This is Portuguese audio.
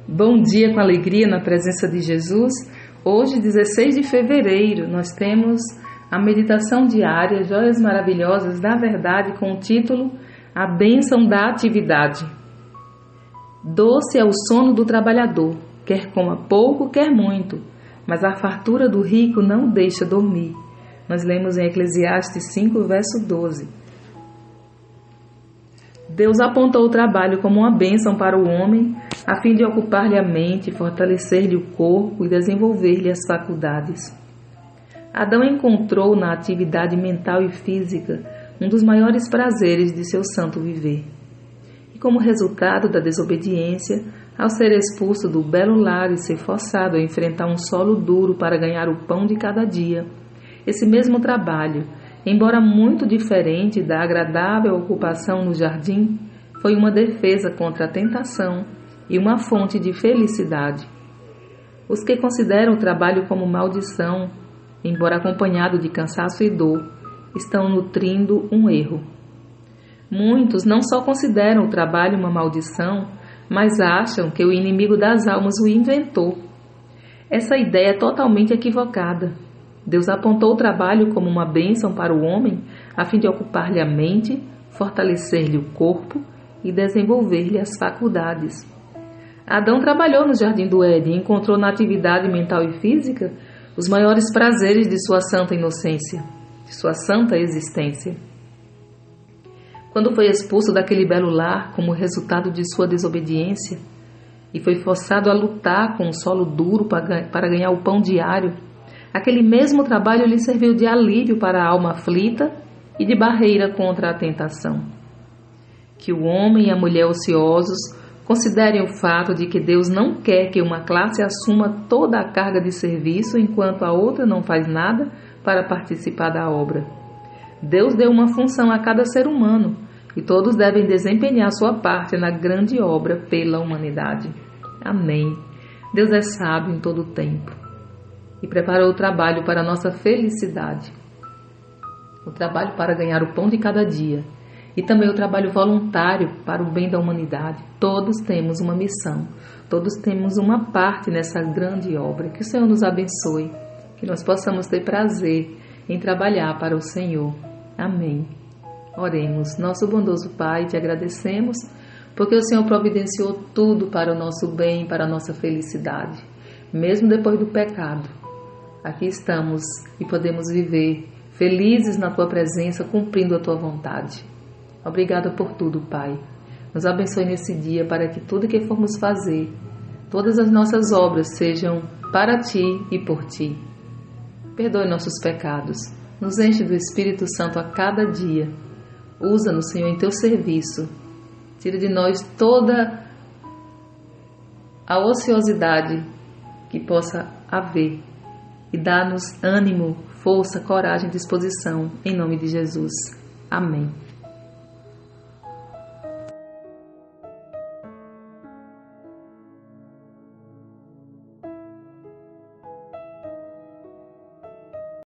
Bom dia com alegria na presença de Jesus. Hoje, 16 de fevereiro, nós temos a meditação diária Joias Maravilhosas da Verdade com o título A Bênção da Atividade. Doce é o sono do trabalhador, quer coma pouco, quer muito, mas a fartura do rico não o deixa dormir. Nós lemos em Eclesiastes 5, verso 12. Deus apontou o trabalho como uma bênção para o homem, a fim de ocupar-lhe a mente, fortalecer-lhe o corpo e desenvolver-lhe as faculdades. Adão encontrou na atividade mental e física um dos maiores prazeres de seu santo viver. E como resultado da desobediência, ao ser expulso do belo lar e ser forçado a enfrentar um solo duro para ganhar o pão de cada dia, esse mesmo trabalho, embora muito diferente da agradável ocupação no jardim, foi uma defesa contra a tentação e uma fonte de felicidade. Os que consideram o trabalho como maldição, embora acompanhado de cansaço e dor, estão nutrindo um erro. Muitos não só consideram o trabalho uma maldição, mas acham que o inimigo das almas o inventou. Essa ideia é totalmente equivocada. Deus apontou o trabalho como uma bênção para o homem, a fim de ocupar-lhe a mente, fortalecer-lhe o corpo e desenvolver-lhe as faculdades. Adão trabalhou no jardim do Éden e encontrou na atividade mental e física os maiores prazeres de sua santa inocência, de sua santa existência. Quando foi expulso daquele belo lar como resultado de sua desobediência e foi forçado a lutar com o solo duro para ganhar o pão diário, aquele mesmo trabalho lhe serviu de alívio para a alma aflita e de barreira contra a tentação. Que o homem e a mulher ociosos considerem o fato de que Deus não quer que uma classe assuma toda a carga de serviço enquanto a outra não faz nada para participar da obra. Deus deu uma função a cada ser humano e todos devem desempenhar sua parte na grande obra pela humanidade. Amém. Deus é sábio em todo o tempo e preparou o trabalho para a nossa felicidade, o trabalho para ganhar o pão de cada dia e também o trabalho voluntário para o bem da humanidade. Todos temos uma missão, todos temos uma parte nessa grande obra. Que o Senhor nos abençoe, que nós possamos ter prazer em trabalhar para o Senhor. Amém. Oremos. Nosso bondoso Pai, te agradecemos porque o Senhor providenciou tudo para o nosso bem, para a nossa felicidade, mesmo depois do pecado. Aqui estamos e podemos viver felizes na Tua presença, cumprindo a Tua vontade. Obrigada por tudo, Pai. Nos abençoe nesse dia para que tudo que formos fazer, todas as nossas obras sejam para Ti e por Ti. Perdoe nossos pecados. Nos enche do Espírito Santo a cada dia. Usa-nos, Senhor, em Teu serviço. Tira de nós toda a ociosidade que possa haver. E dá-nos ânimo, força, coragem, disposição, em nome de Jesus. Amém.